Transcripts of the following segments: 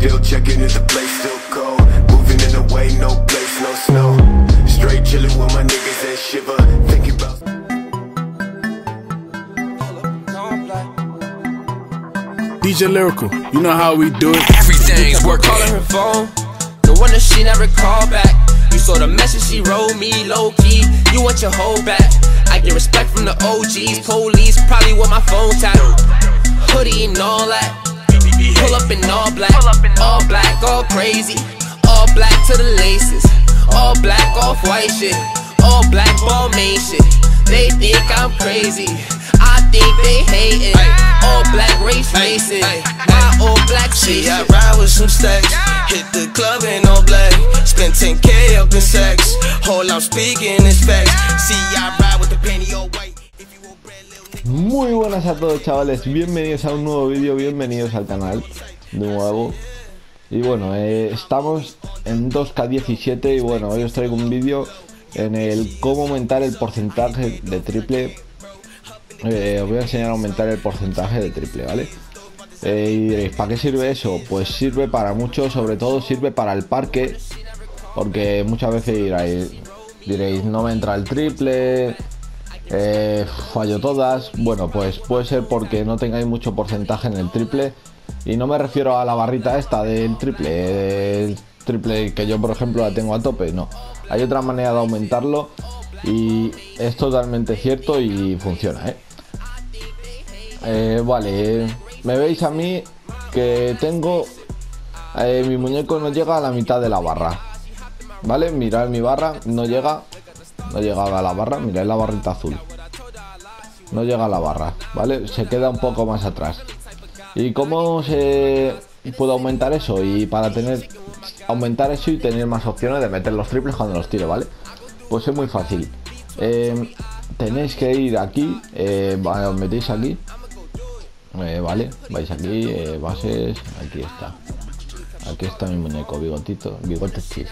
Still checking if the place still cold. Moving in the way, no place, no snow. Straight chilling with my niggas that shiver. Thinking about DJ Lyrical, you know how we do it. Everything's working. Calling her phone, the one that she never called back. You saw the message she wrote me, low key. You want your whole back. I get respect from the OGs, police probably want my phone tap. Hoodie and all that. Pull up in all black, all crazy. All black to the laces, all black off white shit, all black ball main shit. They think I'm crazy, I think they hating. All black race racing, my all black shit. I ride with some stacks, hit the club in all black. Spend 10K up in sex, all I'm speaking is facts. See I ride with the penny all white. Muy buenas a todos, chavales, bienvenidos a un nuevo vídeo, bienvenidos al canal de nuevo. Y bueno, estamos en 2K17 y bueno, hoy os traigo un vídeo en el cómo aumentar el porcentaje de triple. Os voy a enseñar a aumentar el porcentaje de triple, ¿vale? Y diréis, ¿para qué sirve eso? Pues sirve para mucho, sobre todo sirve para el parque, porque muchas veces diréis, no me entra el triple, fallo todas. Bueno, pues puede ser porque no tengáis mucho porcentaje en el triple. Y no me refiero a la barrita esta del triple, que yo por ejemplo la tengo a tope, no. Hay otra manera de aumentarlo y es totalmente cierto y funciona, vale, me veis a mí que tengo, mi muñeco no llega a la mitad de la barra, ¿vale? Mirad mi barra, no llega a la barra, mirad la barrita azul. No llega a la barra, ¿vale? Se queda un poco más atrás. ¿Y cómo se puede aumentar eso? Y para aumentar eso y tener más opciones de meter los triples cuando los tire, ¿vale? Pues es muy fácil. Tenéis que ir aquí, os metéis aquí, vale, vais aquí, bases, aquí está mi muñeco, bigote chis.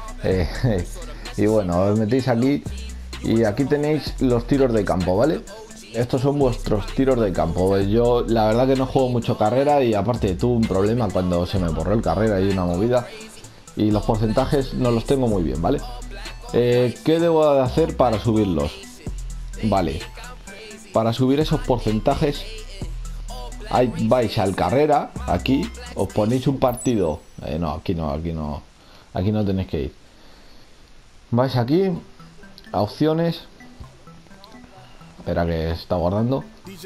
Y bueno, os metéis aquí y aquí tenéis los tiros de campo, ¿vale? Estos son vuestros tiros de campo. Yo la verdad que no juego mucho carrera y aparte tuve un problema cuando se me borró el carrera y una movida y los porcentajes no los tengo muy bien, ¿vale? ¿Qué debo de hacer para subirlos? Vale, para subir esos porcentajes vais al carrera, aquí os ponéis un partido, aquí no tenéis que ir. Vais aquí a opciones. Espera que está guardando.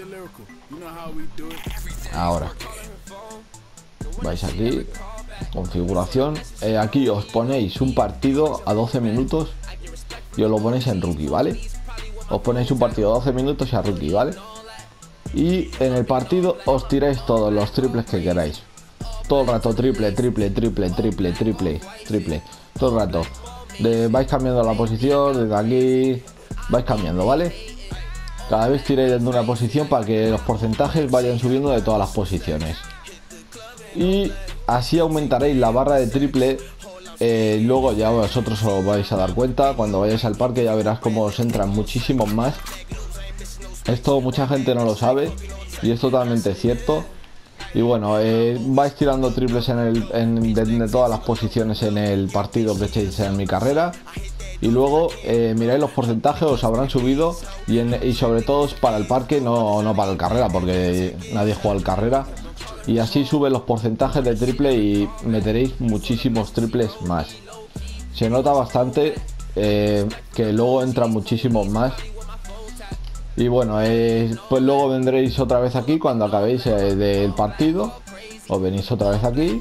Ahora vais aquí, configuración, aquí os ponéis un partido a 12 minutos y os lo ponéis en rookie, ¿vale? Os ponéis un partido a 12 minutos y a rookie, ¿vale? Y en el partido os tiráis todos los triples que queráis. Todo el rato triple, todo el rato. Vais cambiando la posición, desde aquí vais cambiando, ¿vale? Cada vez tiréis desde una posición para que los porcentajes vayan subiendo de todas las posiciones. Y así aumentaréis la barra de triple. Luego ya vosotros os vais a dar cuenta. Cuando vayáis al parque ya verás cómo os entran muchísimos más. Esto mucha gente no lo sabe y es totalmente cierto. Y bueno, vais tirando triples de todas las posiciones en el partido que echéis en mi carrera. Y luego miráis los porcentajes, os habrán subido y sobre todo es para el parque, no para el carrera, porque nadie juega al carrera. Y así suben los porcentajes de triple y meteréis muchísimos triples más. Se nota bastante que luego entran muchísimos más. Y bueno, pues luego vendréis otra vez aquí cuando acabéis del partido. Os venís otra vez aquí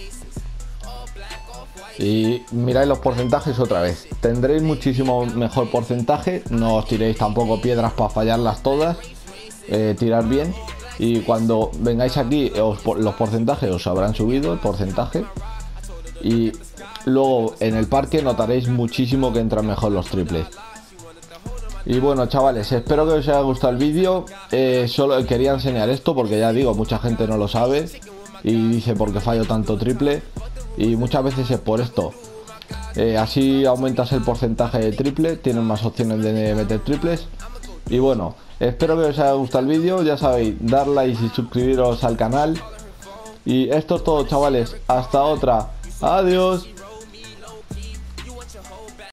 y miráis los porcentajes otra vez. Tendréis muchísimo mejor porcentaje. No os tiréis tampoco piedras para fallarlas todas. Tirar bien. Y cuando vengáis aquí los porcentajes os habrán subido el porcentaje. Y luego en el parque notaréis muchísimo que entran mejor los triples. Y bueno, chavales, espero que os haya gustado el vídeo. Solo quería enseñar esto porque ya digo, mucha gente no lo sabe y dice por qué fallo tanto triple. Y muchas veces es por esto. Así aumentas el porcentaje de triple, tienes más opciones de meter triples. Y bueno, espero que os haya gustado el vídeo. Ya sabéis, dar like y suscribiros al canal. Y esto es todo, chavales. Hasta otra. Adiós.